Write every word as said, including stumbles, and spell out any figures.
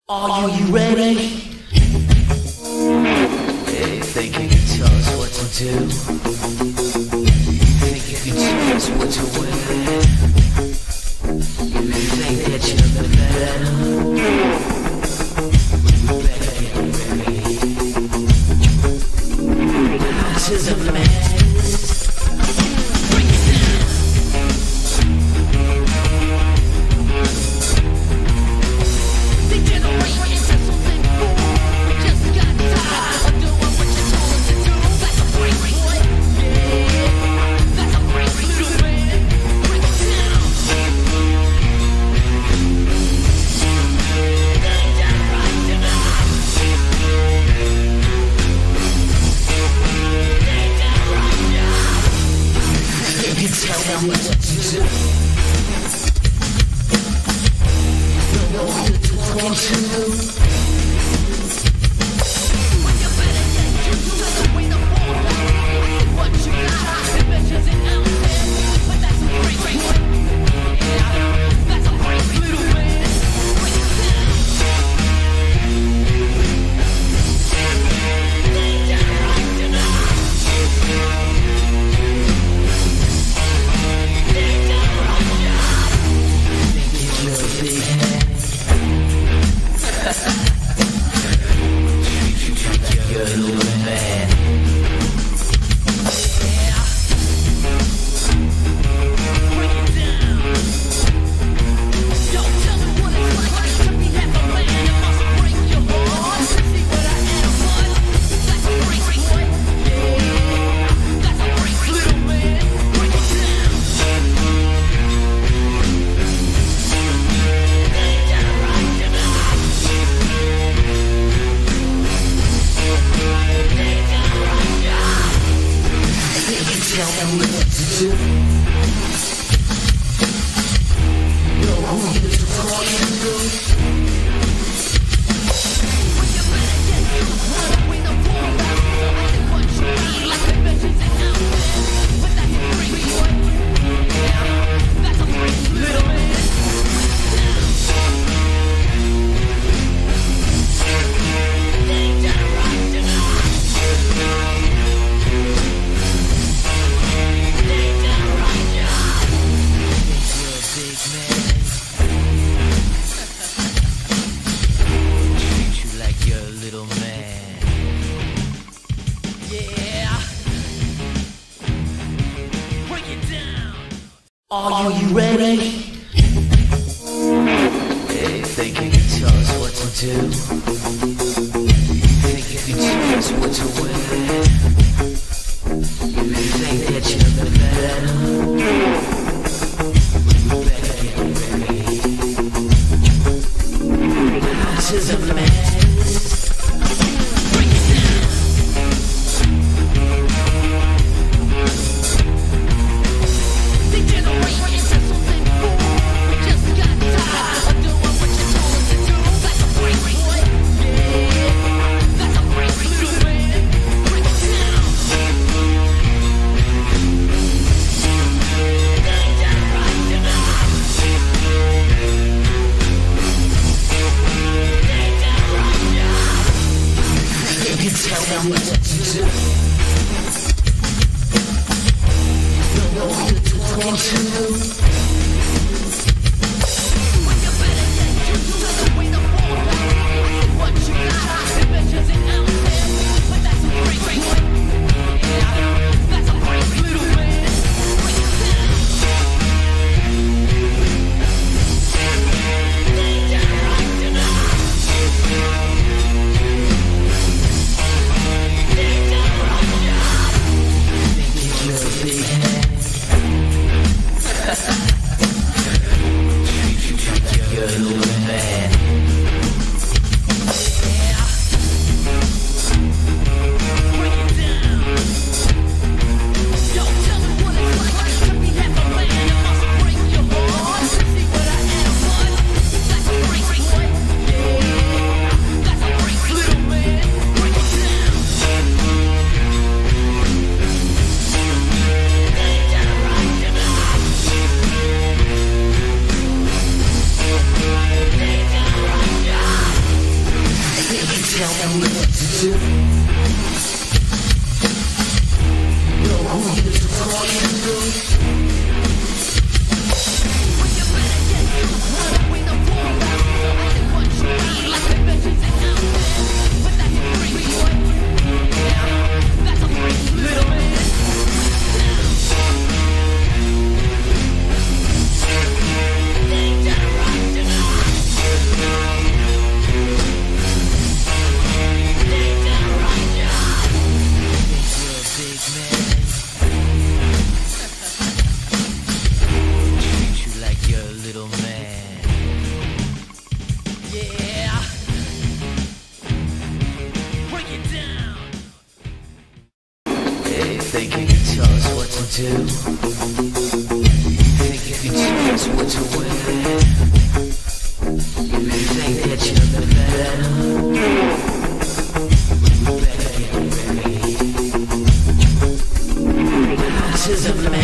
Are you ready? Hey, think you can tell us what to do? Think you can tell us what to win? You think that you're the better? Better get ready. To the madness. Tell me what to do. You know who you're talking to. When you're better than you, to the way the ball back. What you got, it measures it out there. But that's a great, great one. Yeah, that's a great little man. Break it down. Danger right tonight. Tell me what to do. You know who you're talking to. When you're better than you, when the ball back. I did what you need, like the measures it out there. But that's a great one. Yeah, that's a great little man. Danger right tonight. Are you ready? Hey, think you can tell us what to do? Think you can tell us what to win? You think that you're the better? Better get ready. To the madness. Tell me what to do. You know who you're talking to. When you're better than you, to the way the ball back. What you got, it measures it out there. But that's a great, great one. Yeah, that's a great little man. Break it down. Danger right tonight. tell me what to do. No, who is talking to? When you better get you run away the powerhouse. I think what you need like conventions and outfits. But that's a freak boy. Yeah, that's a freak little man. Think you can tell us what to do? Think you can tell us what to wear? You think that you're the man? You better get ready. This is a man.